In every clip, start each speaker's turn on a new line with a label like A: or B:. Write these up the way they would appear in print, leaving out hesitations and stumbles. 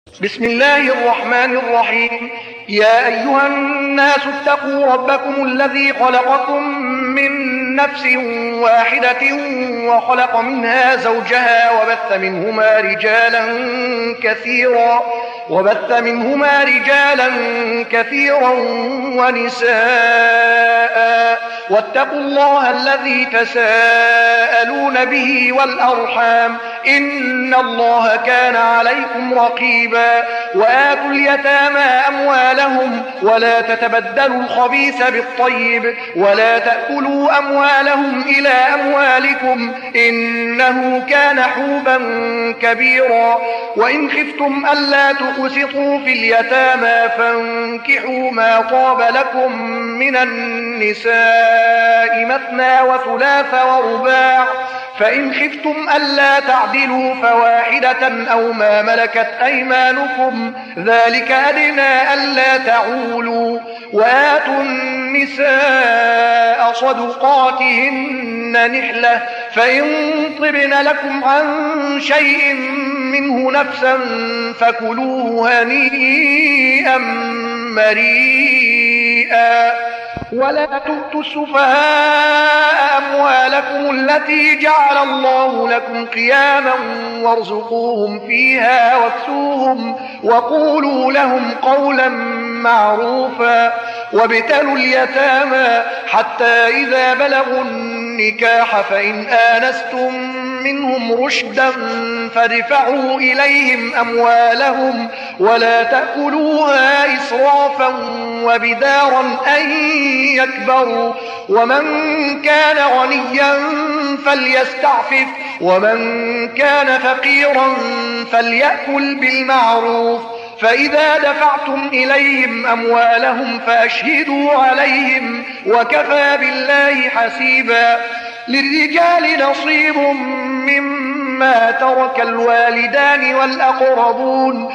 A: بسم الله الرحمن الرحيم. يا أيها الناس اتقوا ربكم الذي خلقكم من نفس واحدة وخلق منها زوجها وبث منهما رجالا كثيرا ونساء، واتقوا الله الذي تساءلون به والأرحام إن الله كان عليكم رقيبا. وآتوا اليتامى أموالهم ولا تتبدلوا الخبيث بالطيب ولا تأكلوا أموالهم إلى أموالكم إنه كان حوبا كبيرا. وإن خفتم ألا تقسطوا في اليتامى فانكحوا ما طاب لكم من النساء مثنى وثلاث ورباع، فإن خفتم ألا تعدلوا فواحدة أو ما ملكت أيمانكم ذلك أدنى ألا تعولوا. وآتوا النساء صدقاتهن نحلة، فإن طبن لكم عن شيء منه نفسا فكلوه هنيئا مريئا. ولا تؤتوا السفهاء أموالكم التي جعل الله لكم قياما وارزقوهم فيها واكسوهم وقولوا لهم قولا معروفا. وابتلوا اليتامى حتى إذا بلغوا النكاح فإن آنستم منهم رشدا فادفعوا إليهم أموالهم ولا تأكلوها إسرافا وبدارا أن يكبروا. ومن كان غنيا فليستعفف ومن كان فقيرا فليأكل بالمعروف. فإذا دفعتم إليهم أموالهم فأشهدوا عليهم وكفى بالله حسيبا. للرجال نصيب مما ترك الوالدان والأقربون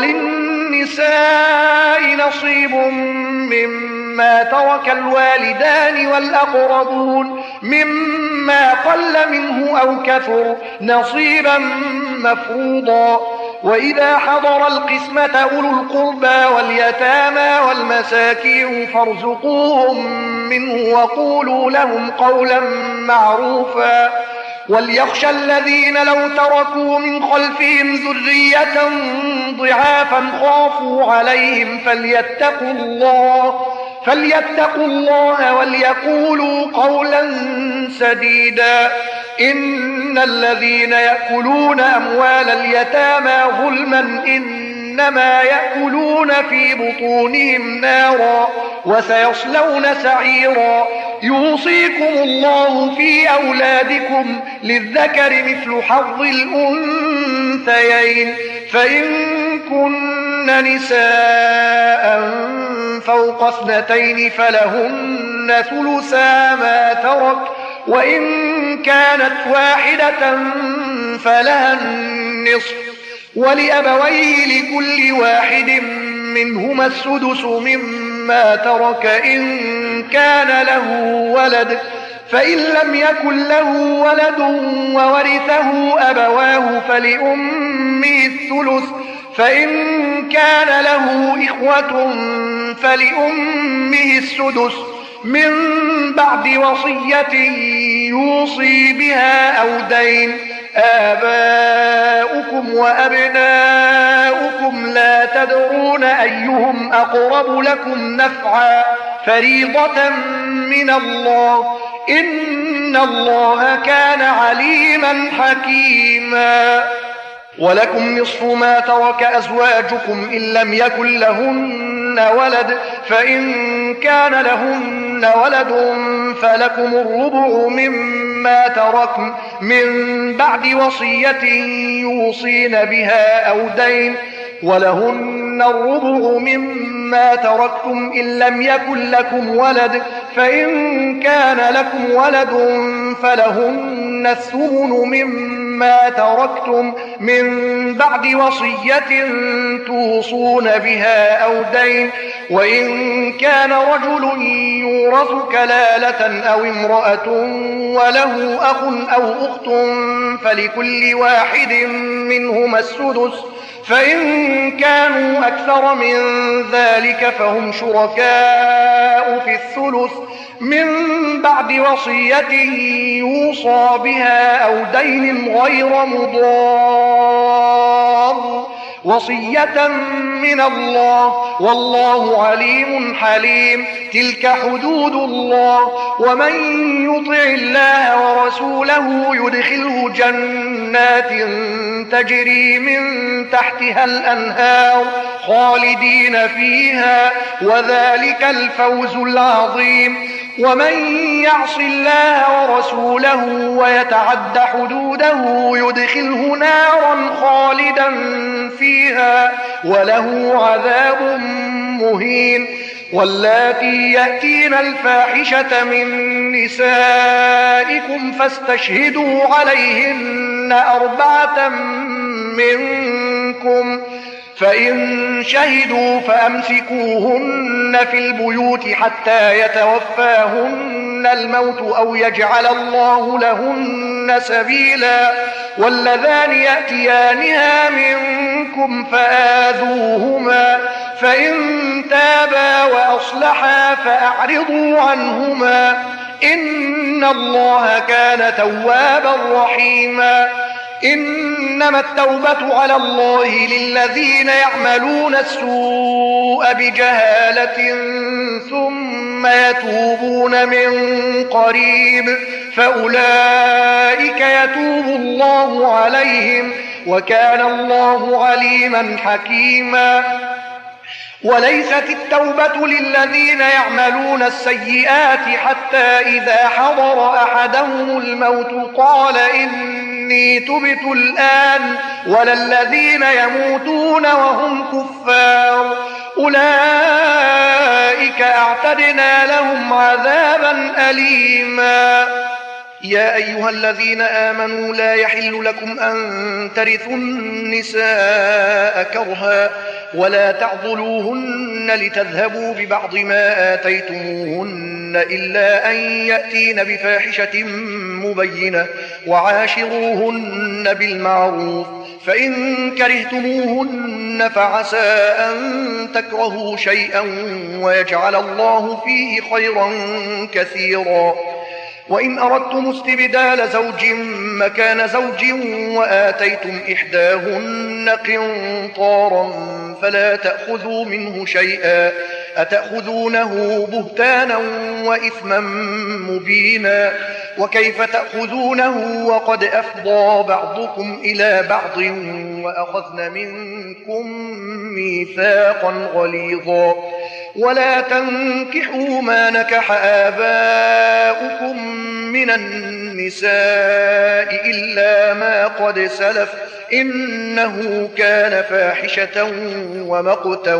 A: وللنساء نصيب مما ترك الوالدان والأقربون مما قل منه أو كثر نصيبا مفروضا. وإذا حضر القسمة أولو القربى واليتامى والمساكين فارزقوهم منه وقولوا لهم قولا معروفا. وليخشى الذين لو تركوا من خلفهم ذرية ضعافا خافوا عليهم فليتقوا الله وليقولوا قولا سديدا. إن الذين يأكلون أموال اليتامى ظلما إنما يأكلون في بطونهم نارا وسيصلون سعيرا. يوصيكم الله في أولادكم للذكر مثل حظ الأنثيين، فإن كن نساء فوق اثنتين فلهن ثلثا ما ترك، وإن كانت واحدة فلها النصف، ولأبويه لكل واحد منهما السدس مما ترك إن كان له ولد، فإن لم يكن له ولد وورثه أبواه فلأمه الثلث، فإن كان له إخوة فلأمه السدس من بعد وصية يوصي بها أو دين. آباؤكم وأبناؤكم لا تدرون أيهم أقرب لكم نفعا فريضة من الله إن الله كان عليما حكيما. ولكم نصف ما ترك أزواجكم إن لم يكن لهن ولد، فإن كان لهن ولد فلكم الربع مما تركن من بعد وصية يوصين بها أو دين، ولهن الربع مما تركتم إن لم يكن لكم ولد، فإن كان لكم ولد فلهن الثمن مما تركتم من بعد وصية توصون بها أو دين، وإن كان رجل يورث كلالة أو امرأة وله أخ أو أخت فلكل واحد منهما السدس، فإن كانوا أكثر من ذلك فهم شركاء في الثلث من بعد وصية يوصى بها أو دين غير مضار، وصية من الله، والله عليم حليم. تلك حدود الله، ومن يطع الله ورسوله يدخله جنات تجري من تحتها الأنهار خالدين فيها، وذلك الفوز العظيم. ومن يعص الله ورسوله ويتعد حدوده يدخله نارا خالدا فيها وله عذاب مهين. واللاتي يأتين الفاحشة من نسائكم فاستشهدوا عليهن 4 منكم، فإن شهدوا فأمسكوهن في البيوت حتى يتوفاهن الموت أو يجعل الله لهن سبيلا. واللذان يأتيانها منكم فآذوهما، فإن تابا وأصلحا فأعرضوا عنهما، إن الله كان توابا رحيما. إنما التوبة على الله للذين يعملون السوء بجهالة ثم يتوبون من قريب فأولئك يتوب الله عليهم، وكان الله عليما حكيما. وليست التوبة للذين يعملون السيئات حتى إذا حضر أحدهم الموت قال إني تبت الآن، ولا الذين يموتون وهم كفار، أولئك أعتدنا لهم عذابا أليما. يا أيها الذين آمنوا لا يحل لكم أن ترثوا النساء كرها ولا تعضلوهن لتذهبوا ببعض ما آتيتموهن إلا أن يأتين بفاحشة مبينة، وعاشروهن بالمعروف، فإن كرهتموهن فعسى أن تكرهوا شيئا ويجعل الله فيه خيرا كثيرا. وإن أردتم استبدال زوج مكان زوج وآتيتم إحداهن قنطارا فلا تأخذوا منه شيئا، أتأخذونه بهتانا وإثما مبينا، وكيف تأخذونه وقد أفضى بعضكم إلى بعض وأخذن منكم ميثاقا غليظا. ولا تنكحوا ما نكح آباؤكم من النساء إلا ما قد سلف إنه كان فاحشة ومقتا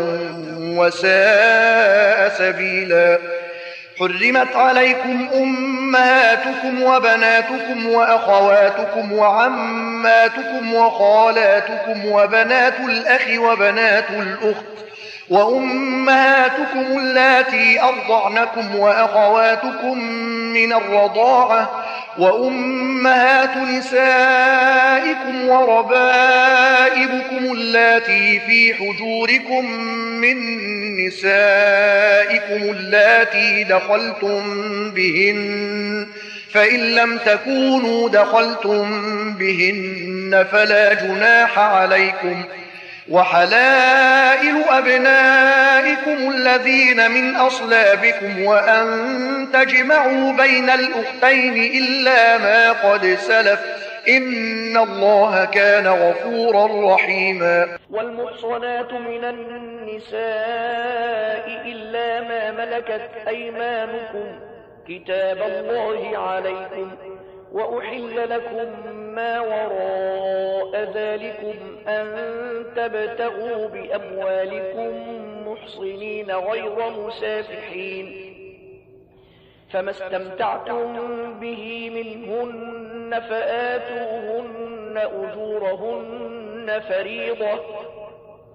A: وساء سبيلا. حرمت عليكم أمهاتكم وبناتكم وأخواتكم وعماتكم وخالاتكم وبنات الأخ وبنات الأخت وأمهاتكم اللاتي أرضعنكم وأخواتكم من الرضاعة وأمهات نسائكم وربائبكم اللاتي في حجوركم من نسائكم اللاتي دخلتم بهن، فإن لم تكونوا دخلتم بهن فلا جناح عليكم. وحلائل أبنائكم الذين من أصلابكم وأن تجمعوا بين الأختين إلا ما قد سلف إن الله كان غفورا رحيما.
B: والمحصنات من النساء إلا ما ملكت أيمانكم كتاب الله عليكم، وأحل لكم ما وراء ذلكم أن تبتغوا بأموالكم محصنين غير مسافحين، فما استمتعتم به منهن فآتوهن أجورهن فريضة،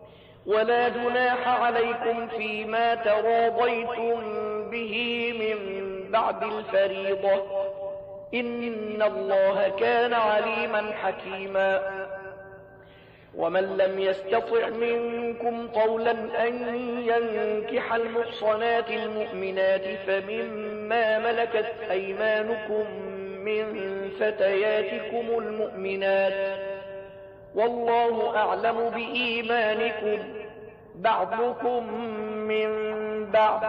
B: ولا جناح عليكم فيما تراضيتم به من بعد الفريضة إن الله كان عليما حكيما ومن لم يستطع منكم طولا أن ينكح المحصنات المؤمنات فمما ملكت أيمانكم من فتياتكم المؤمنات والله أعلم بإيمانكم بعضكم من بعض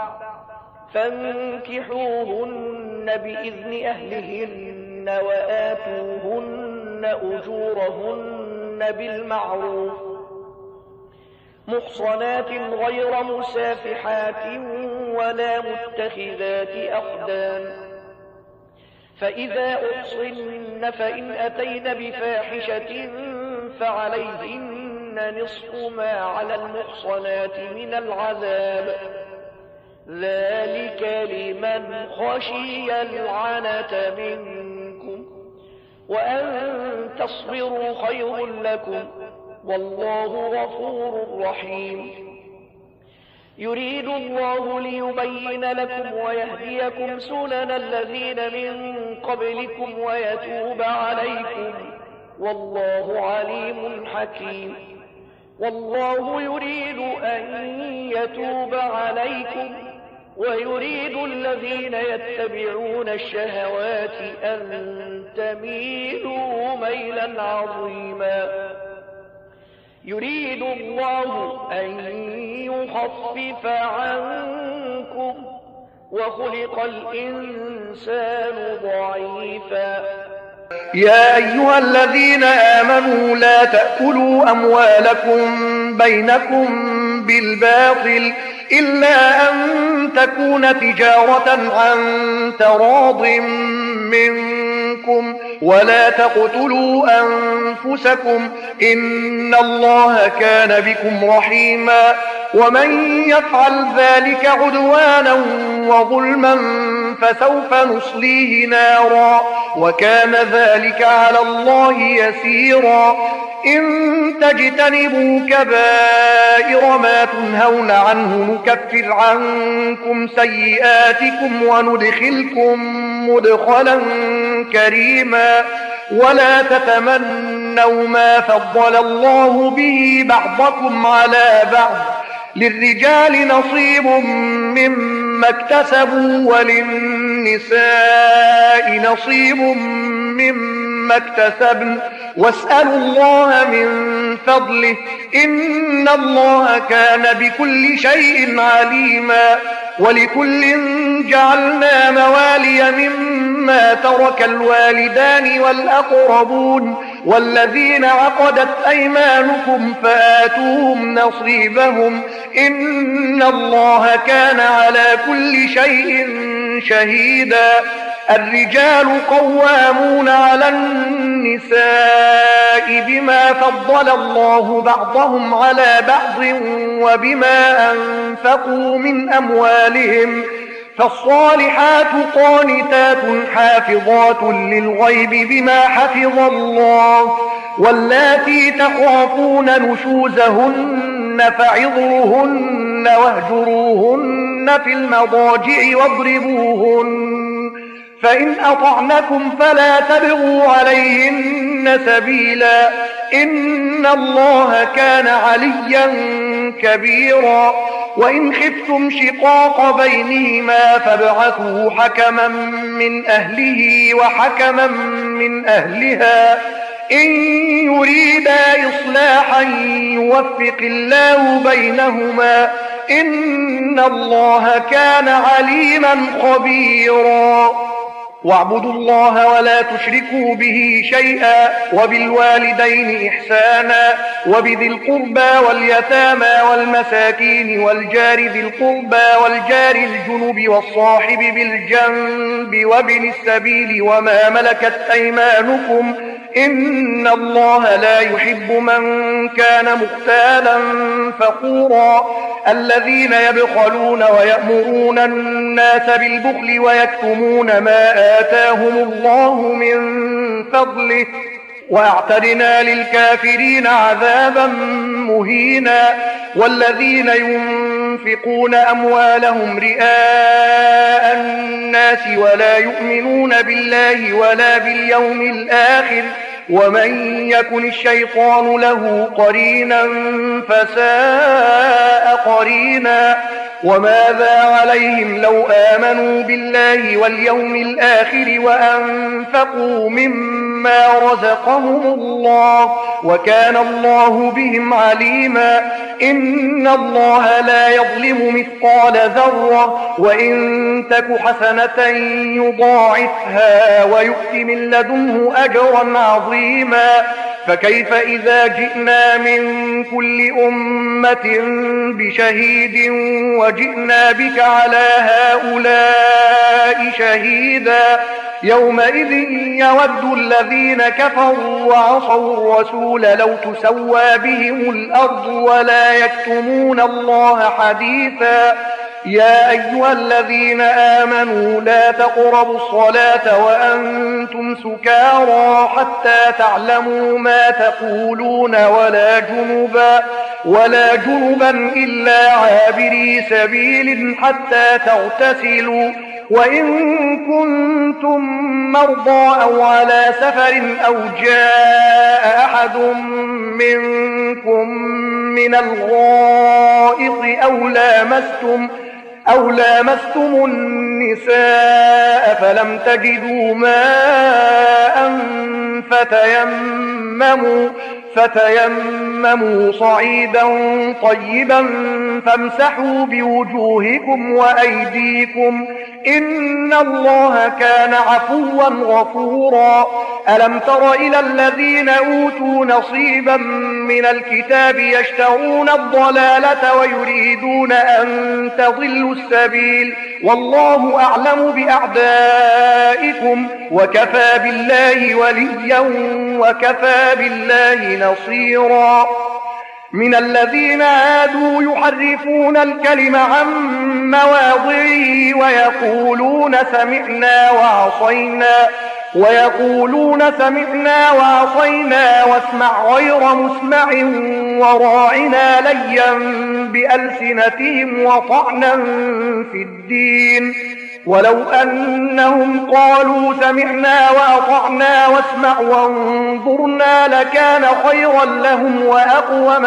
B: فانكحوهن بإذن أهلهن وآتوهن أجورهن بالمعروف محصنات غير مسافحات ولا متخذات أخدان فإذا أحصن فإن أتين بفاحشة فعليهن نصف ما على المحصنات من العذاب ذلك لمن خشي العنة منكم وأن تصبروا خير لكم والله غفور رحيم يريد الله ليبين لكم ويهديكم سنن الذين من قبلكم ويتوب عليكم والله عليم حكيم والله يريد أن يتوب عليكم ويريد الذين يتبعون الشهوات أن تميلوا ميلا عظيما يريد الله أن يخفف عنكم وخلق الإنسان ضعيفا
A: يا أيها الذين آمنوا لا تأكلوا أموالكم بينكم بالباطل إلا أن تكون تجارة عن تراض منكم ولا تقتلوا أنفسكم إن الله كان بكم رحيما ومن يفعل ذلك عدوانا وظلما فسوف نصليه نارا وكان ذلك على الله يسيرا إن تجتنبوا كبائر ما تنهون عنه نكفر عنكم سيئاتكم وندخلكم مدخلا كريما ولا تتمنوا ما فضل الله به بعضكم على بعض للرجال نصيب مما اكتسبوا وللنساء نصيب مما اكتسبن واسألوا الله من فضله إن الله كان بكل شيء عليما ولكل جعلنا موالي مما ترك الوالدان والأقربون والذين عقدت أيمانكم فآتوهم نصيبهم إن الله كان على كل شيء شهيدا الرجال قوامون على النساء بما فضل الله بعضهم على بعض وبما أنفقوا من أموالهم فالصالحات قانتات حافظات للغيب بما حفظ الله واللاتي تخافون نشوزهن فعظوهن واهجروهن في المضاجع واضربوهن فإن أطعنكم فلا تبغوا عليهن سبيلا إن الله كان عليا كبيرا وإن خفتم شقاق بينهما فابعثوا حكما من أهله وحكما من أهلها إن يريدا إصلاحا يوفق الله بينهما إن الله كان عليما خبيرا واعبدوا الله ولا تشركوا به شيئا وبالوالدين إحسانا وبذي القربى واليتامى والمساكين والجار ذي القربى والجار الجنب والصاحب بالجنب وابن السبيل وما ملكت أيمانكم إن الله لا يحب من كان مختالا فخورا الذين يبخلون ويأمرون الناس بالبخل ويكتمون ما آتاهم الله من فضله وأعتدنا للكافرين عذابا مهينا. والذين ينفقون أموالهم رئاء الناس ولا يؤمنون بالله ولا باليوم الآخر ومن يكن الشيطان له قرينا فساء قرينا. وماذا عليهم لو آمنوا بالله واليوم الآخر وأنفقوا مما رزقهم الله وكان الله بهم عليما. إن الله لا يظلم مثقال ذرة وإن تك حسنة يضاعفها ويؤت من لدنه أجرا عظيما. فكيف إذا جئنا من كل أمة بشهيد وجئنا بك على هؤلاء شهيدا يومئذ يود الذين كفروا وعصوا الرسول لو تسوى بهم الأرض ولا يكتمون الله حديثا. يا أيها الذين آمنوا لا تقربوا الصلاة وأنتم سكارى حتى تعلموا ما تقولون ولا جنبا إلا عابري سبيل حتى تغتسلوا وإن كنتم مرضى أو على سفر أو جاء أحد منكم من الغائط أو لامستم النساء فلم تجدوا ماء فتيمموا صعيدا طيبا فامسحوا بوجوهكم وأيديكم إن الله كان عفوا غفورا. ألم تر إلى الذين أوتوا نصيبا من الكتاب يشترون الضلالة ويريدون أن تضلوا السبيل والله أعلم بأعدائكم وكفى بالله وليا وكفى بالله نصيرا. من الذين عادوا يحرفون الكلم عن مواضعه ويقولون سمعنا وعصينا واسمع غير مسمع وراعنا ليا بألسنتهم وطعنا في الدين. ولو أنهم قالوا سمعنا وأطعنا واسمع وانظرنا لكان خيرا لهم وأقوم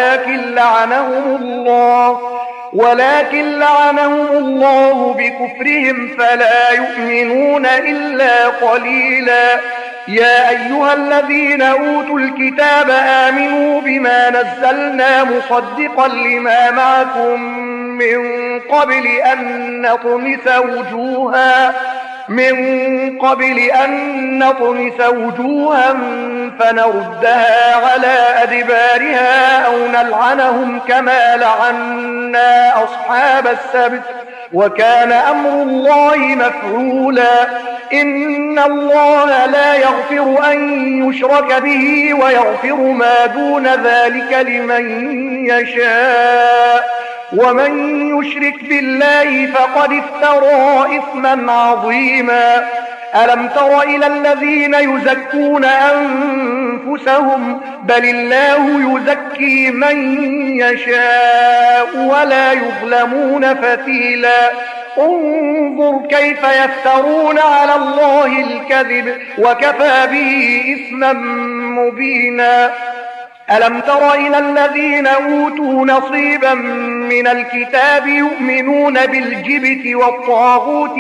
A: ولكن لعنهم الله بكفرهم فلا يؤمنون إلا قليلا. يا أيها الذين أوتوا الكتاب آمنوا بما نزلنا مصدقا لما معكم من قبل أن نطمس وجوها فنردها على أدبارها أو نلعنهم كما لعنا أصحاب السبت وكان أمر الله مفعولا. إن الله لا يغفر أن يشرك به ويغفر ما دون ذلك لمن يشاء ومن يشرك بالله فقد افترى إثما عظيما. ألم تر إلى الذين يزكون أنفسهم بل الله يزكي من يشاء ولا يظلمون فتيلا. انظر كيف يفترون على الله الكذب وكفى به إثما مبينا. ألم تر إلى الذين أوتوا نصيبا من الكتاب يؤمنون بالجبت والطاغوت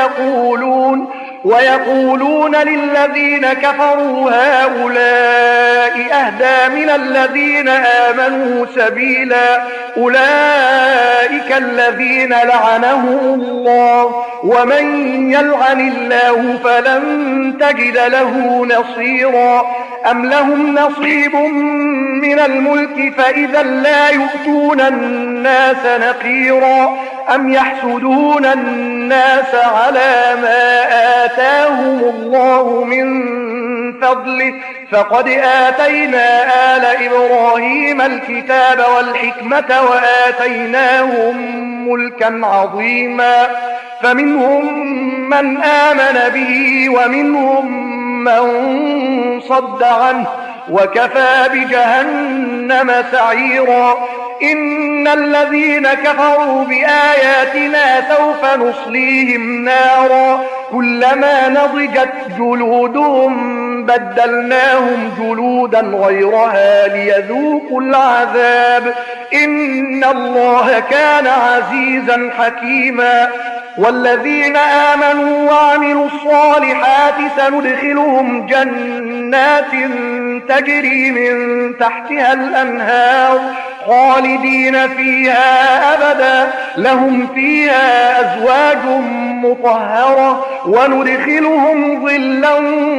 A: ويقولون للذين كفروا هؤلاء أهدى من الذين آمنوا سبيلا. أولئك الذين لعنهم الله ومن يلعن الله فلن تجد له نصيرا. أم لهم نصيب من الملك فإذا لا يؤتون الناس نقيرا. أم يحسدون الناس على ما آتاهم الله من فضله فقد آتينا آل إبراهيم الكتاب والحكمة وآتيناهم ملكا عظيما. فمنهم من آمن به ومنهم من صد عنه وكفى بجهنم سعيرا. إن الذين كفروا بآياتنا سوف نصليهم نارا كلما نضجت جلودهم بدلناهم جلودا غيرها ليذوقوا العذاب إن الله كان عزيزا حكيما. والذين آمنوا وعملوا الصالحات سندخلهم جنات تجري من تحتها الأنهار خالدين فيها أبدا لهم فيها أزواج مطهرة وندخلهم ظلا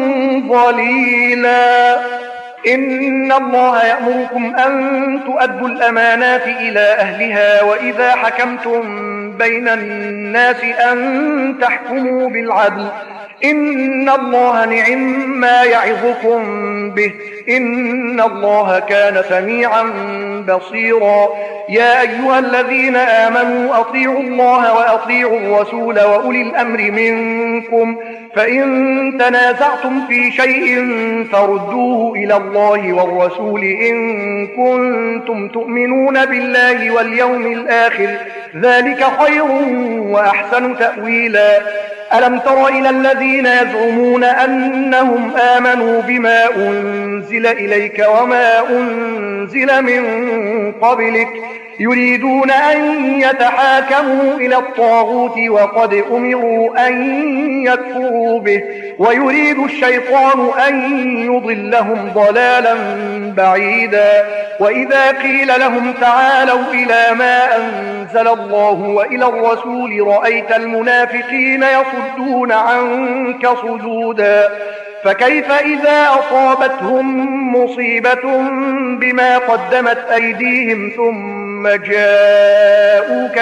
A: ظليلا. إن الله يأمركم أن تؤدوا الأمانات إلى أهلها وإذا حكمتم بين الناس أن تحكموا بالعدل إن الله نعم ما يعظكم به إن الله كان سميعا بصيرا. يا أيها الذين آمنوا أطيعوا الله وأطيعوا الرسول وأولي الأمر منكم فإن تنازعتم في شيء فردوه إلى الله والرسول إن كنتم تؤمنون بالله واليوم الآخر ذلك خير وأحسن تأويلا. ألم تر إلى الذين يزعمون أنهم آمنوا بما أنزل إليك وما أنزل من قبلك يريدون أن يتحاكموا إلى الطاغوت وقد أمروا أن يكفروا به ويريد الشيطان أن يضلهم ضلالا بعيدا. وإذا قيل لهم تعالوا إلى ما أنزل الله وإلى الرسول رأيت المنافقين يصدون عنك صدودا. فكيف إذا أصابتهم مصيبة بما قدمت أيديهم ثم جاءوك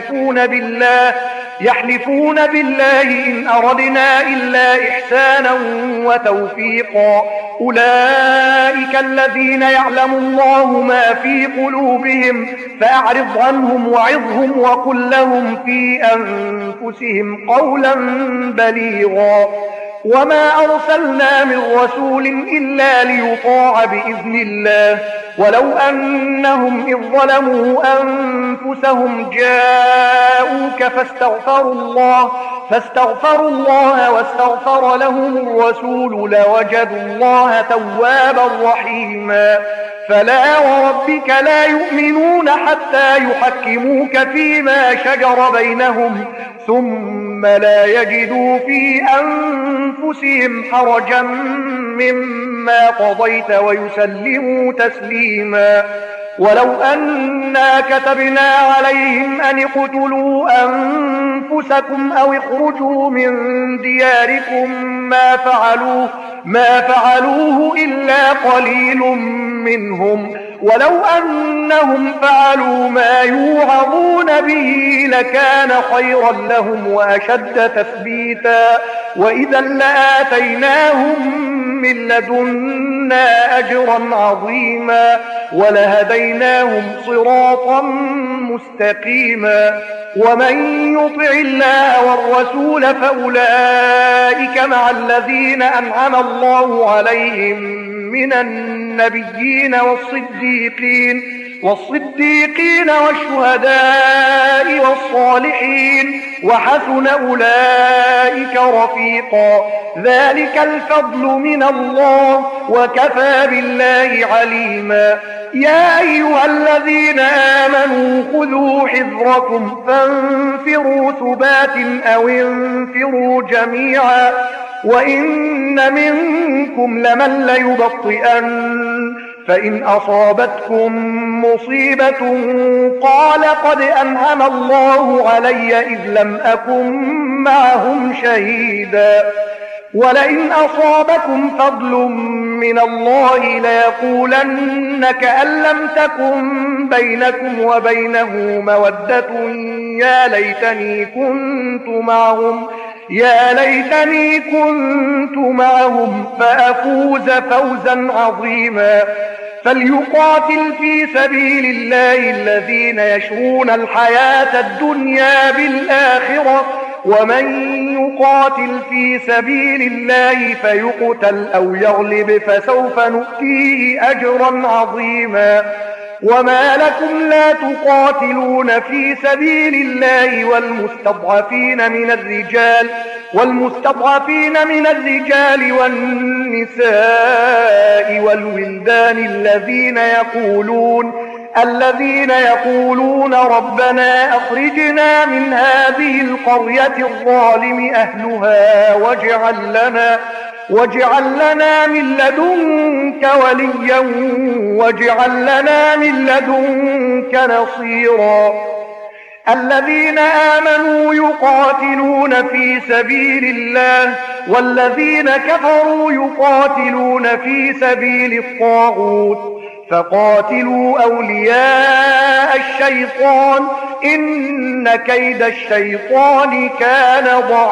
A: يحلفون بالله إن أردنا إلا إحسانا وتوفيقا أولئك الذين يعلم الله ما في قلوبهم فأعرض عنهم وعظهم وقل لهم في أنفسهم قولا بليغا. وما أرسلنا من رسول إلا ليطاع بإذن الله ولو أنهم إذ ظلموا أنفسهم جاءوك فاستغفروا الله واستغفر لهم الرسول لوجدوا الله توابا رحيما. فلا وربك لا يؤمنون حتى يحكموك فيما شجر بينهم ثم لا يجدوا في أنفسهم حرجا مما قضيت ويسلموا تسليما. ولو أنا كتبنا عليهم أن اقتلوا أنفسكم أو اخرجوا من دياركم ما فعلوه إلا قليل منهم ولو أنهم فعلوا ما يوعظون به لكان خيرا لهم وأشد تثبيتا وإذا لآتيناهم من لدنا أجرا عظيما ولهديناهم صراطا مستقيما. ومن يطع الله والرسول فأولئك مع الذين أنعم الله عليهم من النبيين والصديقين والشهداء والصالحين وحسن أولئك رفيقا. ذلك الفضل من الله وكفى بالله عليما. يا أيها الذين آمنوا خذوا حذركم فانفروا ثبات أو انفروا جميعا وإن منكم لمن ليبطئن فإن أصابتكم مصيبة قال قد أنعم الله علي إذ لم أكن معهم شهيدا ولئن أصابكم فضل من الله ليقولن كأن لم تكن بينكم وبينه مودة يا ليتني كنت معهم فأفوز فوزا عظيما. فليقاتل في سبيل الله الذين يشرون الحياة الدنيا بالآخرة ومن يقاتل في سبيل الله فيقتل أو يغلب فسوف نؤتيه أجرا عظيما. وما لكم لا تقاتلون في سبيل الله والمستضعفين من الرجال والنساء والولدان الذين يقولون ربنا أخرجنا من هذه القرية الظالم أهلها واجعل لنا من لدنك وليا واجعل لنا من لدنك نصيرا. الذين آمنوا يقاتلون في سبيل الله والذين كفروا يقاتلون في سبيل الطاغوت فقاتلوا أولياء الشيطان إن كيد الشيطان كان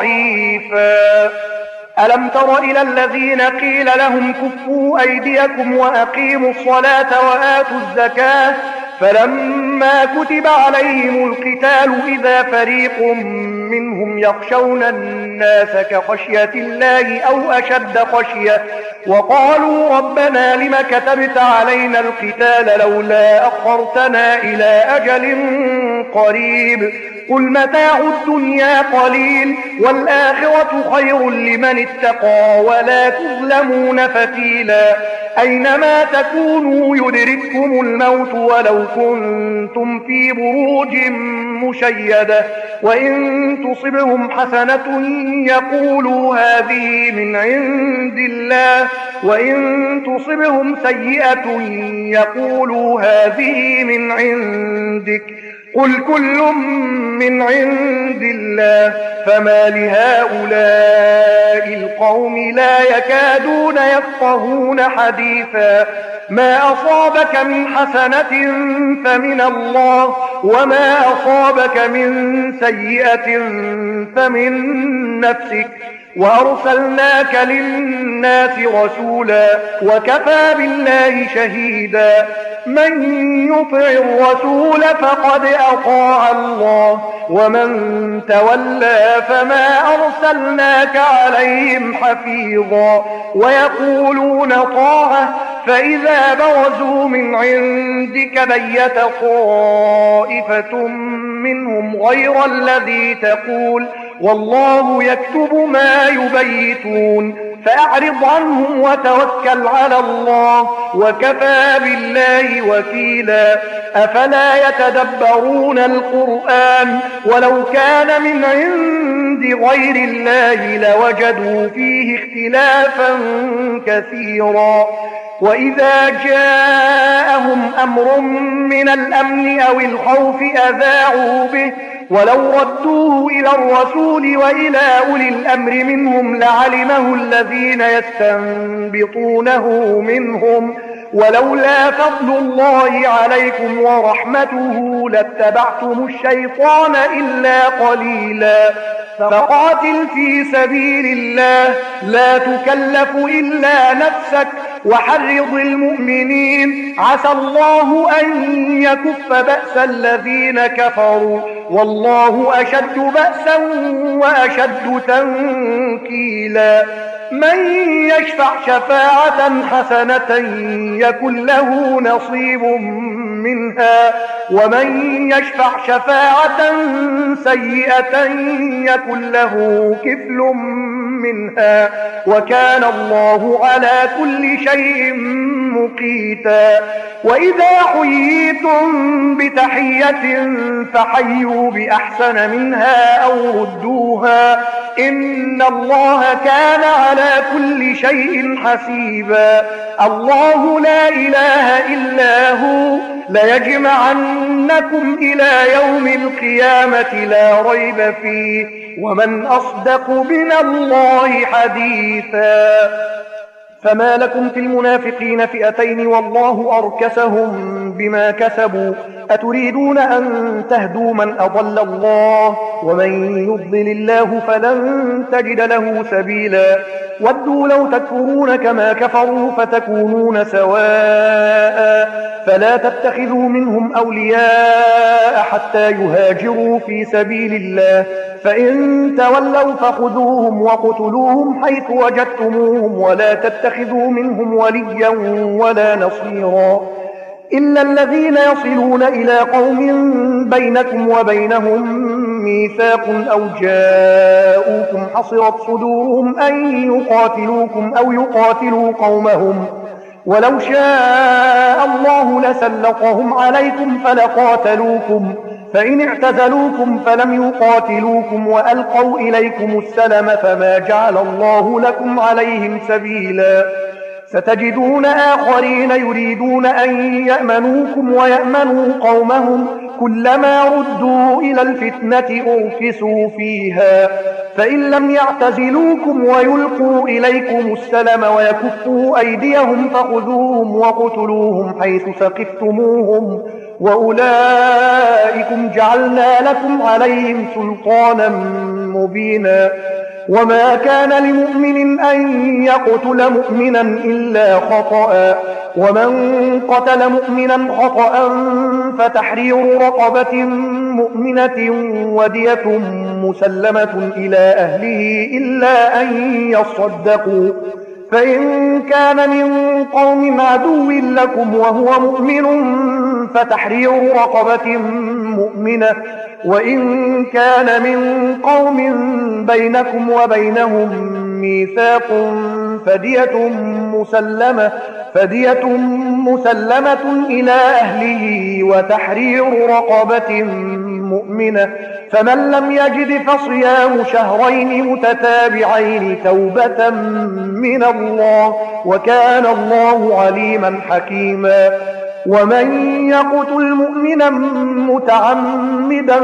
A: ضعيفا. ألم تر إلى الذين قيل لهم كفوا أيديكم وأقيموا الصلاة وآتوا الزكاة فلما كتب عليهم القتال إذا فريق منهم يخشون الناس كخشية الله أو أشد خشية وقالوا ربنا لم كتبت علينا القتال لولا أخرتنا إلى أجل قريب قل متاع الدنيا قليل والآخرة خير لمن اتقى ولا تظلمون فتيلا. أينما تكونوا يدرككم الموت ولو كنتم في بروج مشيدة وإن تصبهم حسنة يقولوا هذه من عند الله وإن تصبهم سيئة يقولوا هذه من عندك قل كل من عند الله فما لهؤلاء القوم لا يكادون يفقهون حديثا. ما أصابك من حسنة فمن الله وما أصابك من سيئة فمن نفسك وأرسلناك للناس رسولا وكفى بالله شهيدا. من يطع الرسول فقد أطاع الله ومن تولى فما أرسلناك عليهم حفيظا. ويقولون طاعة فإذا برزوا من عندك بيت طائفة منهم غير الذي تقول والله يكتب ما يبيتون فأعرض عنهم وتوكل على الله وكفى بالله وكيلا. أفلا يتدبرون القرآن ولو كان من عند غير الله لوجدوا فيه اختلافا كثيرا. وإذا جاءهم أمر من الأمن أو الخوف أذاعوا به ولو ردوه إلى الرسول وإلى أولي الأمر منهم لعلمه الذين يستنبطونه منهم ولولا فضل الله عليكم ورحمته لاتبعتم الشيطان إلا قليلا. فقاتل في سبيل الله لا تكلف إلا نفسك وحرض المؤمنين عسى الله أن يكف بأس الذين كفروا والله أشد بأسا وأشد تنكيلا. من يشفع شفاعة حسنة يكن له نصيب منها ومن يشفع شفاعة سيئة يكن له كفل منها وكان الله على كل شيء مقيتا. وإذا حييتم بتحية فحيوا بأحسن منها أو ردوها إن الله كان على كل شيء حسيبا. الله لا إله إلا هو ليجمعنكم إلى يوم القيامة لا ريب فيه ومن أصدق من الله حديثا. فما لكم في المنافقين فئتين والله أركسهم بما كسبوا أتريدون أن تهدوا من أضل الله ومن يضلل الله فلن تجد له سبيلا. ودوا لو تكفرون كما كفروا فتكونون سواء فلا تتخذوا منهم أولياء حتى يهاجروا في سبيل الله فإن تولوا فخذوهم وقتلوهم حيث وجدتموهم ولا تتخذوا منهم وليا ولا نصيرا إلا الذين يصلون إلى قوم بينكم وبينهم ميثاق أو جاءوكم حصرت صدورهم أن يقاتلوكم أو يقاتلوا قومهم ولو شاء الله لسلطهم عليكم فلقاتلوكم فإن اعتزلوكم فلم يقاتلوكم وألقوا إليكم السلم فما جعل الله لكم عليهم سبيلا ستجدون آخرين يريدون أن يأمنوكم ويأمنوا قومهم كلما ردوا إلى الفتنة أركسوا فيها فإن لم يعتزلوكم ويلقوا إليكم السلم ويكفوا أيديهم فخذوهم وقتلوهم حيث ثقفتموهم وأولئكم جعلنا لكم عليهم سلطانا مبينا وما كان لمؤمن أن يقتل مؤمنا إلا خطأ ومن قتل مؤمنا خطأ فتحرير رقبة مؤمنة ودية مسلمة إلى أهله إلا أن يصدقوا فإن كان من قوم عدو لكم وهو مؤمن فتحرير رقبة مؤمنة وإن كان من قوم بينكم وبينهم ميثاق فدية مسلمة إلى أهله وتحرير رقبة مؤمنة فمن لم يجد فصيام شهرين متتابعين توبة من الله وكان الله عليما حكيما ومن يقتل مؤمنا متعمدا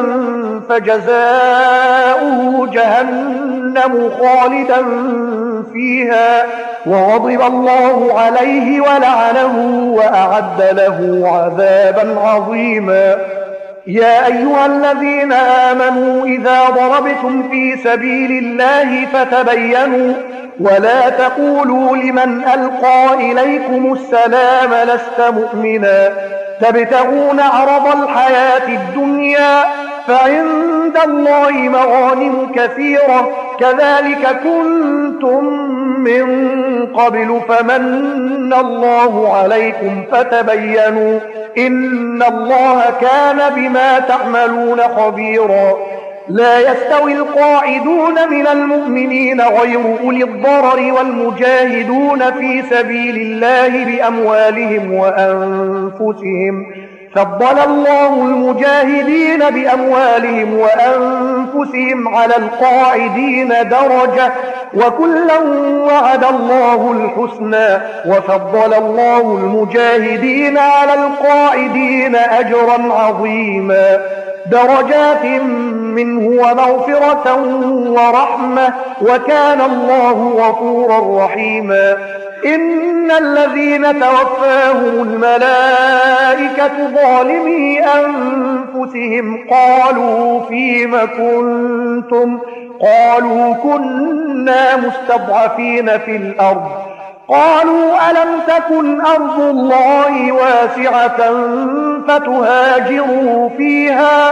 A: فجزاؤه جهنم خالدا فيها وغضب الله عليه ولعنه وأعد له عذابا عظيما يا أيها الذين آمنوا إذا ضربتم في سبيل الله فتبينوا ولا تقولوا لمن ألقى إليكم السلام لست مؤمنا تبتغون عرض الحياة الدنيا فعند الله مغانم كثيرة كذلك كنتم من قبل فمن الله عليكم فتبينوا إن الله كان بما تعملون خبيرا لا يستوي القاعدون من المؤمنين غير أولي الضرر والمجاهدون في سبيل الله بأموالهم وأنفسهم فضل الله المجاهدين بأموالهم وأنفسهم على القاعدين درجة وكلا وعد الله الحسنى وفضل الله المجاهدين على القاعدين أجرا عظيما درجات منه ومغفرة ورحمة وكان الله غفورا رحيما إن الذين توفاهم الملائكة ظالمي أنفسهم قالوا فيم كنتم قالوا كنا مستضعفين في الأرض قالوا ألم تكن أرض الله واسعة فتهاجروا فيها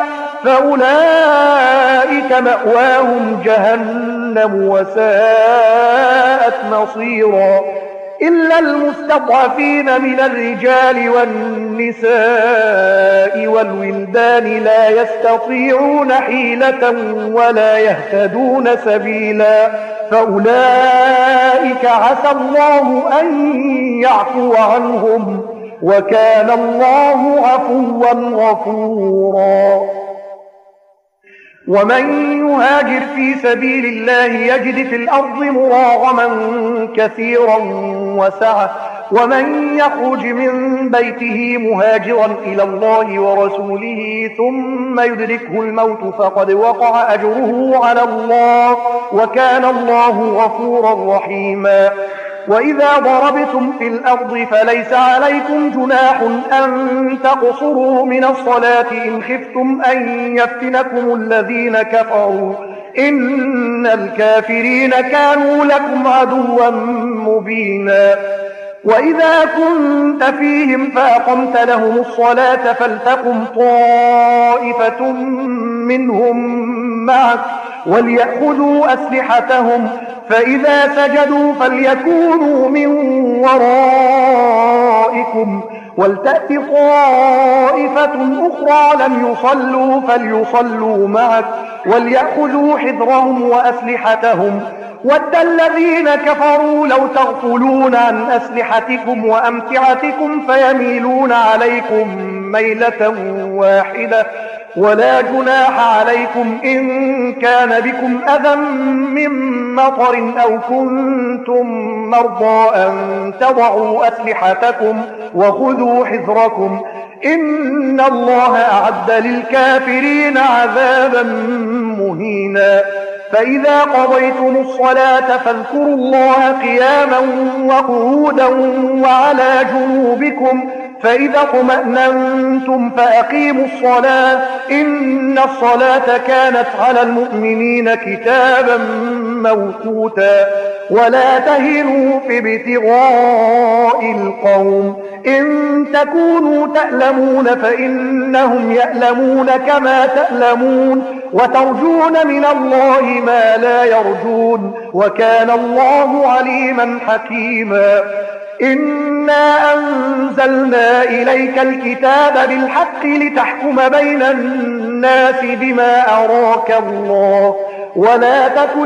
A: فأولئك مأواهم جهنم وساءت مصيرا إلا المستضعفين من الرجال والنساء والولدان لا يستطيعون حيلة ولا يهتدون سبيلا فأولئك عسى الله أن يعفو عنهم وكان الله عفوا غفورا ومن يهاجر في سبيل الله يجد في الأرض مراغما كثيرا وسعة ومن يخرج من بيته مهاجرا إلى الله ورسوله ثم يدركه الموت فقد وقع أجره على الله وكان الله غفورا رحيما وإذا ضربتم في الأرض فليس عليكم جناح أن تقصروا من الصلاة إن خفتم أن يفتنكم الذين كفروا إن الكافرين كانوا لكم عدوا مبينا وإذا كنت فيهم فأقمت لهم الصلاة فلتقم طائفة منهم معك وليأخذوا أسلحتهم، فإذا سجدوا فليكونوا من ورائكم، ولتأت طائفة أخرى لم يصلوا فليصلوا معك، وليأخذوا حذرهم وأسلحتهم. ود الذين كفروا لو تغفلون عن أسلحتكم وأمتعتكم فيميلون عليكم ميلة واحدة، ولا جناح عليكم إن كان بكم أذى من مطر أو كنتم مرضى أن تضعوا أسلحتكم وخذوا حذركم، إن الله أعد للكافرين عذابا مهينا. فإذا قضيتم الصلاة فاذكروا الله قياما وقعودا وعلى جنوبكم، فإذا اطمأننتم فأقيموا الصلاة، إن الصلاة كانت على المؤمنين كتابا موقوتا. ولا تهنوا في ابتغاء القوم، إن تكونوا تألمون فإنهم يألمون كما تألمون، وترجون من الله ما لا يرجون، وكان الله عليما حكيما. إنا أنزلنا إليك الكتاب بالحق لتحكم بين الناس بما أراك الله، ولا تكن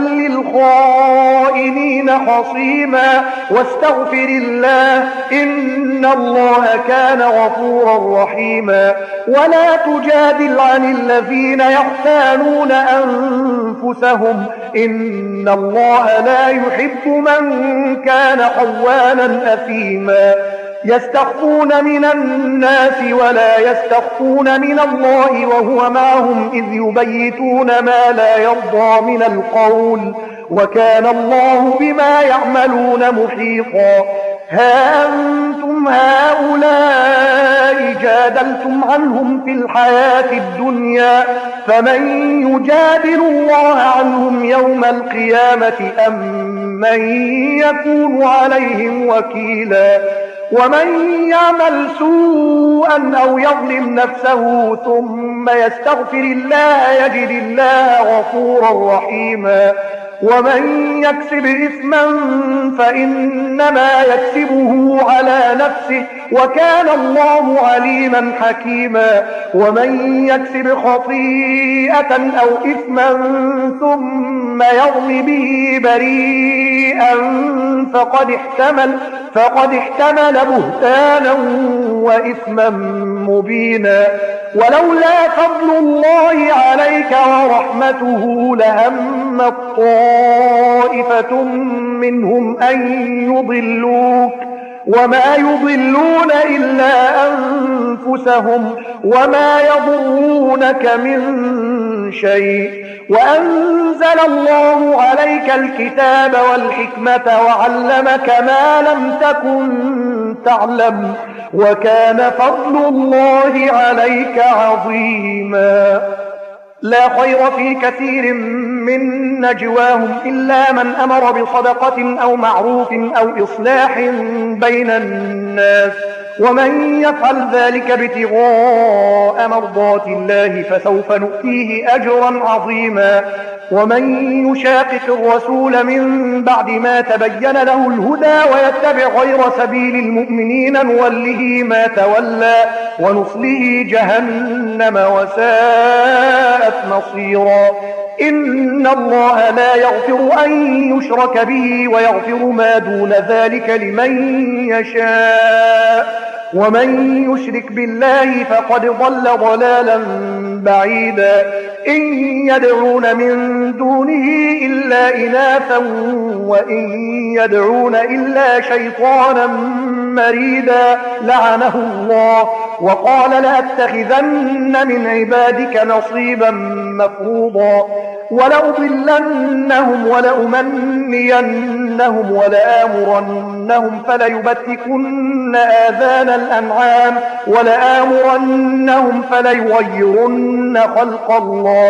A: للخائنين خصيما، واستغفر الله إن الله كان غفورا رحيما. ولا تجادل عن الذين يختانون أنفسهم، إن الله لا يحب من كان خوانا أثيما. يستخفون من الناس ولا يستخفون من الله وهو معهم إذ يبيتون ما لا يرضى من القول، وكان الله بما يعملون محيطا. ها أنتم هؤلاء جادلتم عنهم في الحياة الدنيا، فمن يجادل الله عنهم يوم القيامة أم من يكون عليهم وكيلا. ومن يعمل سوءا أو يظلم نفسه ثم يستغفر الله يجد الله غفورا رحيما. ومن يكسب إثما فإنما يكسبه على نفسه، وكان الله عليما حكيما. ومن يكسب خطيئة أو إثما ثم يرم به بريئا فقد احتمل بهتانا وإثما مبينا. ولولا فضل الله عليك ورحمته لهم طائفة منهم أن يضلوك، وما يضلون إلا أنفسهم وما يضرونك من شيء. وأنزل الله عليك الكتاب والحكمة وعلمك ما لم تكن تعلم، وكان فضل الله عليك عظيما. لا خير في كثير من نجواهم إلا من أمر بصدقة أو معروف أو إصلاح بين الناس، ومن يفعل ذلك ابتغاء مرضات الله فسوف نؤتيه أجرا عظيما. ومن يشاقق الرسول من بعد ما تبين له الهدى ويتبع غير سبيل المؤمنين نوله ما تولى ونصله جهنم وساءت مصيرا. إن الله لا يغفر أن يشرك به ويغفر ما دون ذلك لمن يشاء، ومن يشرك بالله فقد ضل ضلالا بعيدا. إن يدعون من دونه إلا إناثا وإن يدعون إلا شيطانا مريدا لعنه الله، وقال لأتخذن من عبادك نصيبا مفروضا. ولأضلنهم ولأمنينهم ولآمرنهم فليبتكن آذان الأنعام ولآمرنهم فليغيرن خلق الله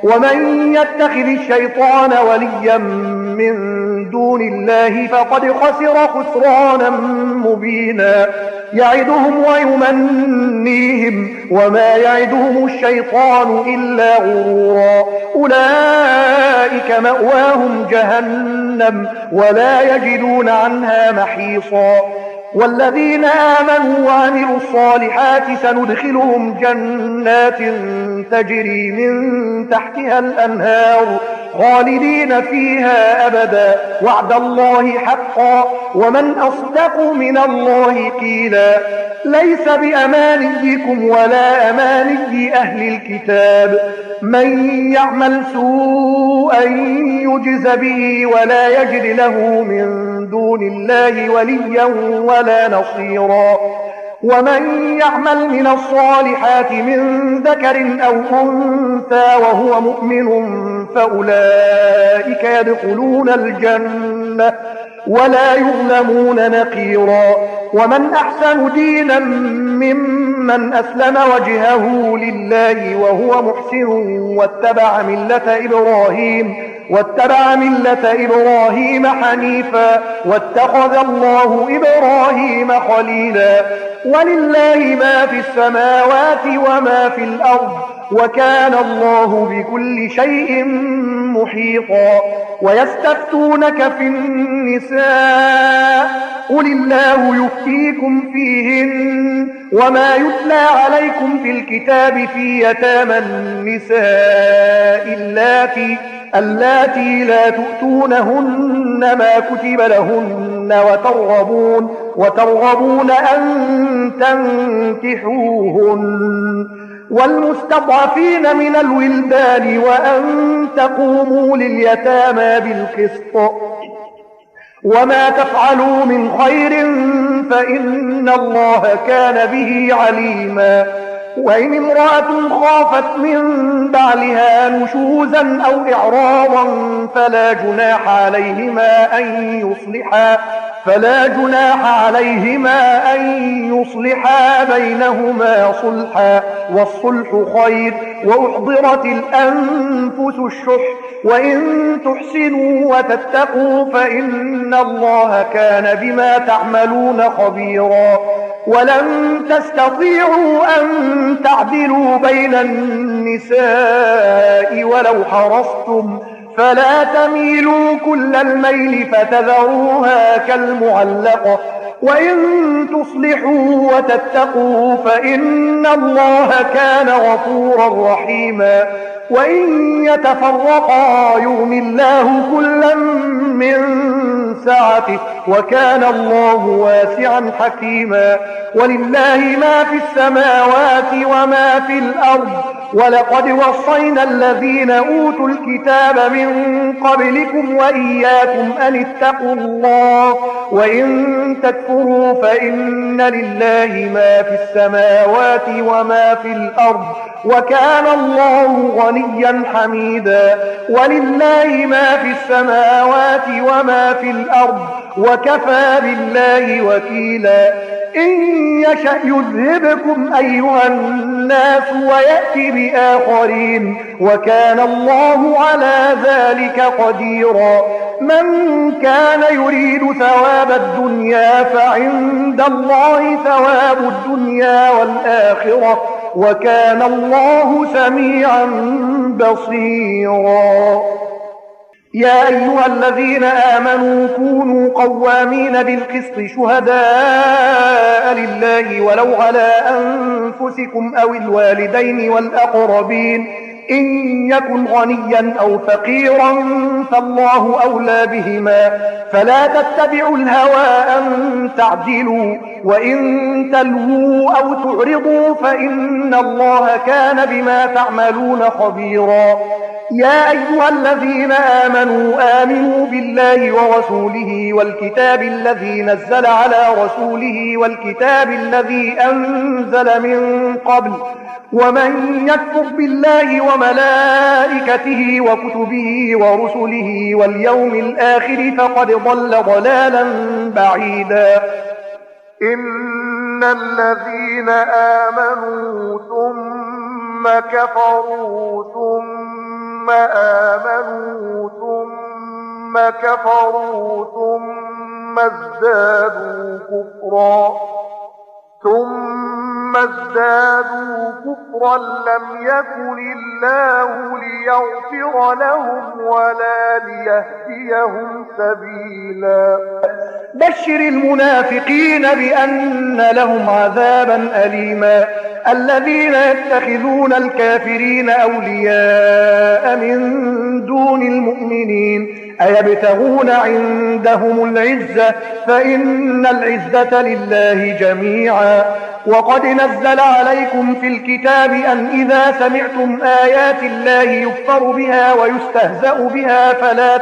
A: ومن يتخذ الشيطان وليا من دون الله فقد خسر خسرانا مبينا يعدهم ويمنيهم وما يعدهم الشيطان إلا غرورا أولئك مأواهم جهنم ولا يجدون عنها محيصا والذين آمنوا وعملوا الصالحات سندخلهم جنات تجري من تحتها الأنهار خالدين فيها أبدا وعد الله حقا ومن أصدق من الله قيلا ليس بأمانيكم ولا أماني أهل الكتاب من يعمل سوءا يجز به ولا يجد له من دون الله وليا ولا نصيرا ومن يعمل من الصالحات من ذكر أو أنثى وهو مؤمن فأولئك يدخلون الجنة ولا يظلمون نقيرا ومن أحسن دينا ممن أسلم وجهه لله وهو محسن واتبع ملة إبراهيم حنيفا واتخذ الله إبراهيم خليلا ولله ما في السماوات وما في الأرض وكان الله بكل شيء محيطا ويستفتونك في النساء قل الله يفتيكم فيهن وما يتلى عليكم في الكتاب في يتامى النساء اللاتي لا تؤتونهن ما كتب لهن وترغبون أن تنكحوهن والمستضعفين من الولدان وأن تقوموا لليتامى بالقسط وما تفعلوا من خير فإن الله كان به عليما وإن امرأة خافت من بعلها نشوزا أو إعراضا فلا جناح عليهما أن يصلحا بينهما صلحا والصلح خير وأحضرت الأنفس الشح وإن تحسنوا وتتقوا فإن الله كان بما تعملون خبيرا ولن تستطيعوا أن تعدلوا بين النساء ولو حرصتم فلا تميلوا كل الميل فتذروها كالمعلقة وإن تصلحوا وتتقوا فإن الله كان غفورا رحيما وإن يتفرقا يغني الله كلا من سعته وكان الله واسعا حكيما ولله ما في السماوات وما في الأرض ولقد وصينا الذين أوتوا الكتاب من قبلكم وإياكم أن اتقوا الله وإن تكفروا فإن لله ما في السماوات وما في الأرض وكان الله غنيا حميدا ولله ما في السماوات وما في الأرض وكفى بالله وكيلا إن يشأ يذهبكم أيها الناس ويأتي بآخرين وكان الله على ذلك قديرا من كان يريد ثواب الدنيا فعند الله ثواب الدنيا والآخرة وكان الله سميعا بصيرا يا أيها الذين آمنوا كونوا قوامين بالقسط شهداء لله ولو على أنفسكم أو الوالدين والأقربين إن يكن غنيا أو فقيرا فالله أولى بهما فلا تتبعوا الهوى أن تعدلوا وإن تلووا أو تعرضوا فإن الله كان بما تعملون خبيرا يا أيها الذين آمنوا بالله ورسوله والكتاب الذي نزل على رسوله والكتاب الذي أنزل من قبل ومن يكفر بالله وملائكته وكتبه ورسله واليوم الآخر فقد ضل ضلالا بعيدا إن الذين آمنوا ثم كفروا ثم
C: ثم آمنوا ثم كفروا ثم ازدادوا كفرا لم يكن الله ليغفر لهم ولا ليهديهم سبيلا.
A: بشر المنافقين بأن لهم عذابا أليما. الذين يتخذون الكافرين أولياء من دون المؤمنين أيبتغون عندهم العزة فإن العزة لله جميعا. وقد نزل عليكم في الكتاب أن إذا سمعتم آيات الله يكفر بها ويستهزأ بها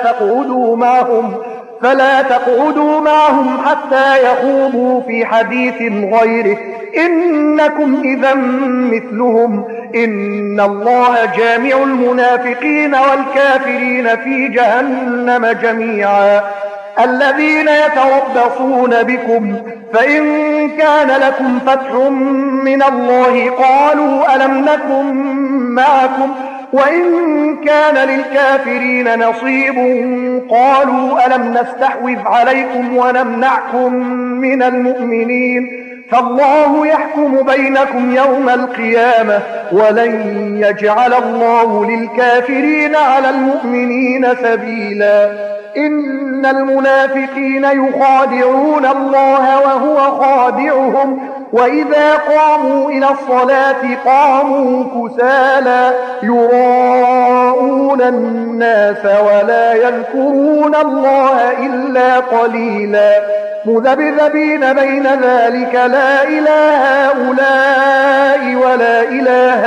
A: فلا تقعدوا معهم حتى يخوضوا في حديث غيره إنكم إذا مثلهم إن الله جامع المنافقين والكافرين في جهنم جميعا. الذين يتربصون بكم فإن كان لكم فتح من الله قالوا ألم نكن معكم وإن كان للكافرين نصيب قالوا ألم نستحوذ عليكم ونمنعكم من المؤمنين فالله يحكم بينكم يوم القيامة ولن يجعل الله للكافرين على المؤمنين سبيلا. إن المنافقين يخادعون الله وهو خادعهم وإذا قاموا إلى الصلاة قاموا كسالى يراءون الناس ولا يذكرون الله إلا قليلا مذبذبين بين ذلك لا إله هؤلاء ولا إله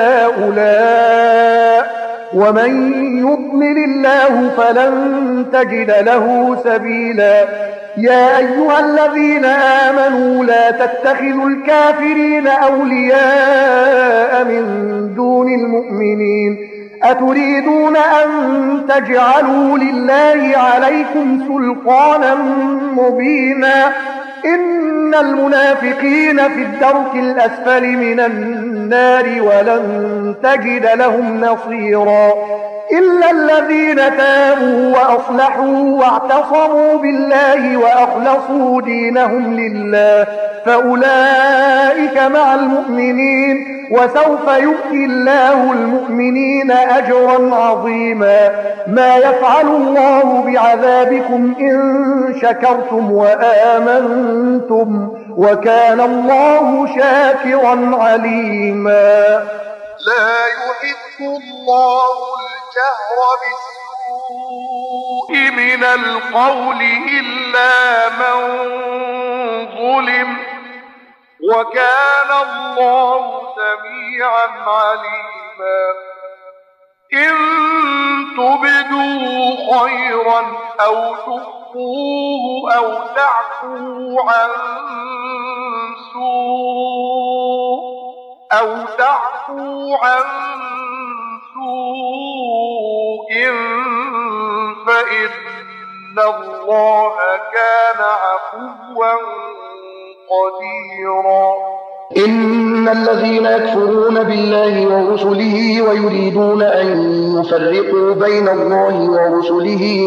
A: هؤلاء ومن يضلل الله فلن تجد له سبيلا. يا أيها الذين آمنوا لا تتخذوا الكافرين أولياء من دون المؤمنين أتريدون أن تجعلوا لله عليكم سلطانا مبينا إن المنافقين في الدرك الأسفل من النار ولن تجد لهم نصيرا إلا الذين تابوا وأصلحوا واعتصموا بالله وأخلصوا دينهم لله فأولئك مع المؤمنين وسوف يؤتي الله المؤمنين أجرا عظيما. ما يفعل الله بعذابكم إن شكرتم وآمنتم وكان الله شاكرا عليما.
C: لا يحب الله الجهر بالسوء من القول إلا من ظلم وكان الله سميعا عليما. إن تبدوا خيرا أو تخفوه أو تعفوا عن سوء فإن الله كان عفوا قديرا.
D: إن الذين يكفرون بالله ورسله ويريدون أن يفرقوا بين الله ورسله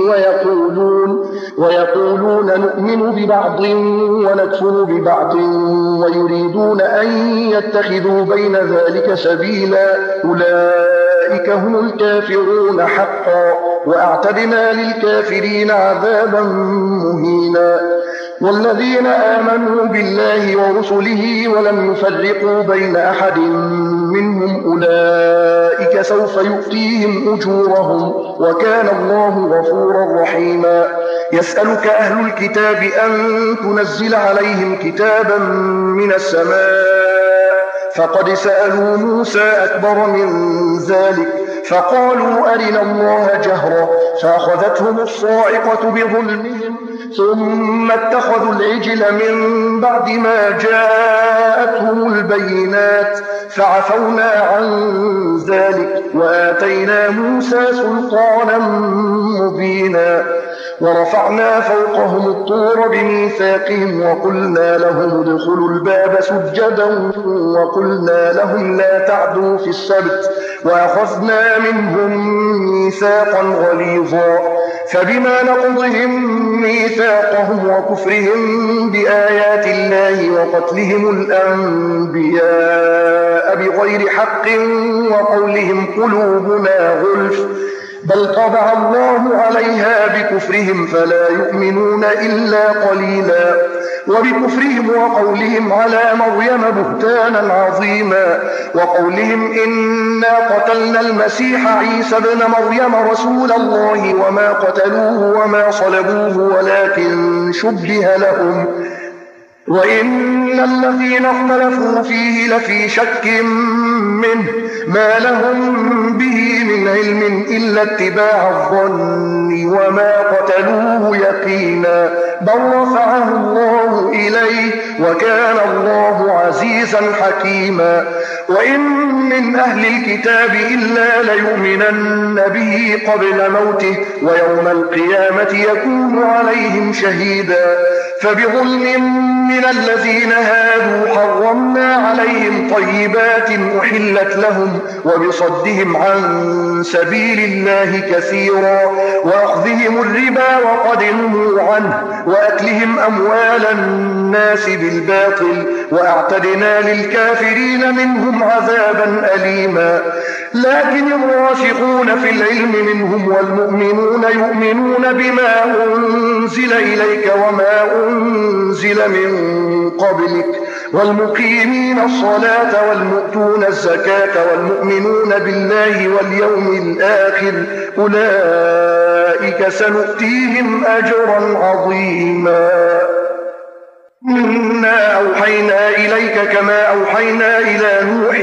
D: ويقولون نؤمن ببعض ونكفر ببعض ويريدون أن يتخذوا بين ذلك سبيلا أولئك هم الكافرون حقا وأعتدنا للكافرين عذابا مهينا. والذين آمنوا بالله ورسله ولم يفرقوا بين أحد منهم أولئك سوف يؤتيهم أجورهم وكان الله غفورا رحيما. يسألك أهل الكتاب أن تنزل عليهم كتابا من السماء فقد سألوا موسى أكبر من ذلك فقالوا أرنا الله جهرا فأخذتهم الصاعقة بظلمهم ثم اتخذوا العجل من بعد ما جاءتهم البينات فعفونا عن ذلك وآتينا موسى سلطانا مبينا. ورفعنا فوقهم الطور بميثاقهم وقلنا لهم ادخلوا الباب سجدا وقلنا لهم لا تعدوا في السبت وأخذنا منهم ميثاقا غليظا فبما نقضهم ميثاقهم وكفرهم بآيات الله وقتلهم الأنبياء بغير حق وقولهم قلوبنا غلف بل طبع الله عليها بكفرهم فلا يؤمنون إلا قليلا وبكفرهم وقولهم على مريم بهتانا عظيما وقولهم إنا قتلنا المسيح عيسى ابن مريم رسول الله وما قتلوه وما صلبوه ولكن شبه لهم وإن الذين اختلفوا فيه لفي شك منه ما لهم به من علم إلا اتباع الظن وما قتلوه يقينا بل رفعه الله إليه وكان الله عزيزا حكيما وإن من أهل الكتاب إلا ليؤمنن به قبل موته ويوم القيامة يكون عليهم شهيدا فبظلم من الذين هادوا حرمنا عليهم طيبات أحلت لهم وبصدهم عن سبيل الله كثيرا وأخذهم الربا وقد نهوا عنه وأكلهم أموال الناس بالباطل وأعتدنا للكافرين منهم عذابا أليما لكن الراسخون في العلم منهم والمؤمنون يؤمنون بما أنزل إليك وما أنزل من قبلك والمقيمين الصلاة والمؤتون الزكاة والمؤمنون بالله واليوم الآخر أولئك سنؤتيهم أجرا عظيما إنا أوحينا إليك كما أوحينا إلى نوح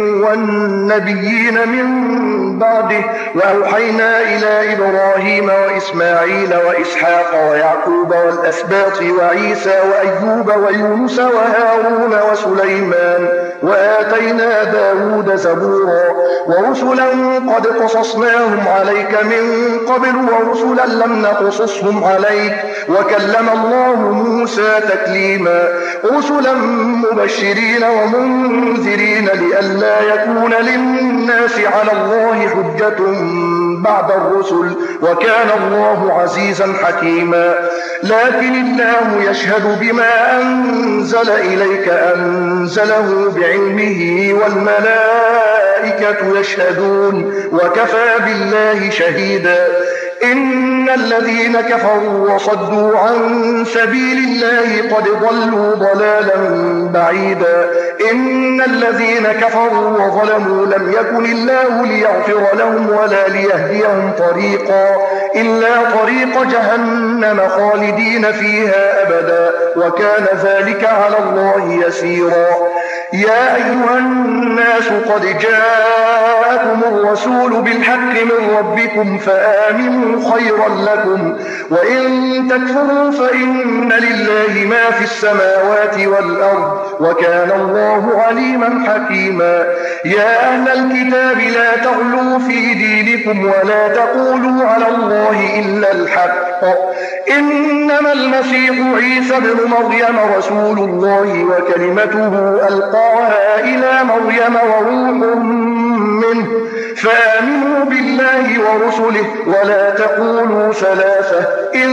D: والنبيين من بعده وأوحينا إلى إبراهيم وإسماعيل وإسحاق ويعقوب والأسباط وعيسى وأيوب ويونس وهارون وسليمان وآتينا داود زبورا ورسلا قد قصصناهم عليك من قبل ورسلا لم نقصصهم عليك وكلم الله موسى تكليما رسلا مبشرين ومنذرين لئلا يكون للناس على الله حجة بعد الرسل وكان الله عزيزا حكيما لكن الله يشهد بما أنزل إليك أنزله بعلمه والملائكة يشهدون وكفى بالله شهيدا إن الذين كفروا وصدوا عن سبيل الله قد ضلوا ضلالا بعيدا إن الذين كفروا وظلموا لم يكن الله ليغفر لهم ولا ليهديهم طريقا إلا طريق جهنم خالدين فيها أبدا وكان ذلك على الله يسيرا يا أيها الناس قد جاءكم الرسول بالحق من ربكم فآمنوا خيرا لكم وإن تكفروا فإن لله ما في السماوات والأرض وكان الله عليما حكيما يا أهل الكتاب لا تغلوا في دينكم ولا تقولوا على الله إلا الحق إنما المسيح عيسى بن مريم رسول الله وكلمته ألقاها إلى مريم وروح منه فآمنوا بالله ورسله ولا تقولوا ثلاثة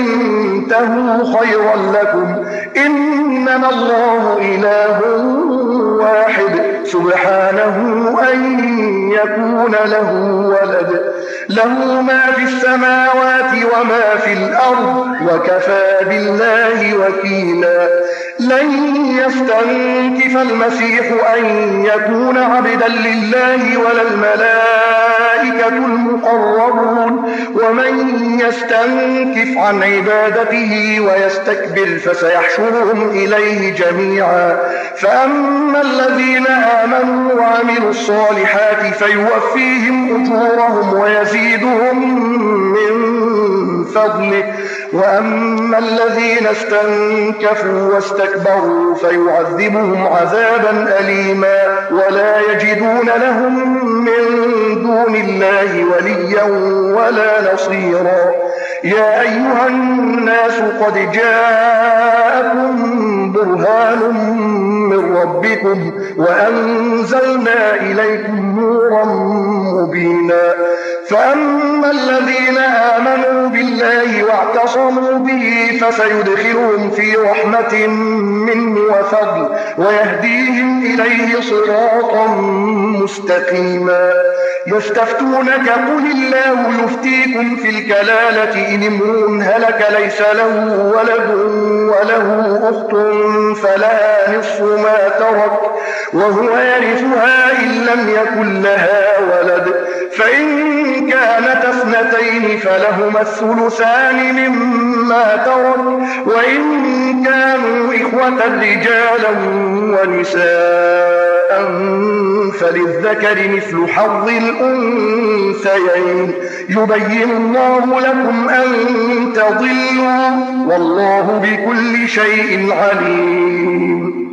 D: انتهوا خيرا لكم إنما الله إله واحد سبحانه أن يكون له ولد له ما في السماوات وما في الأرض وكفى بالله وكيلا لن يستنكف المسيح أن يكون عبدا لله ولا الملائكة المقربون ومن يستنكف عن عبادته ويستكبر فسيحشرهم إليه جميعا فأما الذين آمنوا وعملوا الصالحات فيوفيهم أجورهم ويزيدهم من فضله. وأما الذين استنكفوا واستكبروا فيعذبهم عذابا أليما ولا يجدون لهم من دون الله وليا ولا نصيرا. يا أيها الناس قد جاءكم برهان من ربكم وأنزلنا إليكم نورا مبينا. فأما الذين آمنوا بالله واعتصموا به فسيدخلهم في رحمة منه وفضل ويهديهم إليه صراطا مستقيما. يستفتونك قل الله يفتيكم في الكلالة إن امرؤ هلك ليس له ولد وله أخت فلها نصف ما ترك وهو يرثها إن لم يكن لها ولد فإن كانت اثنتين فلهما الثلثان مما ترك وإن كانوا إخوة رجالا ونساء فللذكر مثل حظ الأنثيين. يبين الله لكم أن تضلوا والله بكل شيء عليم.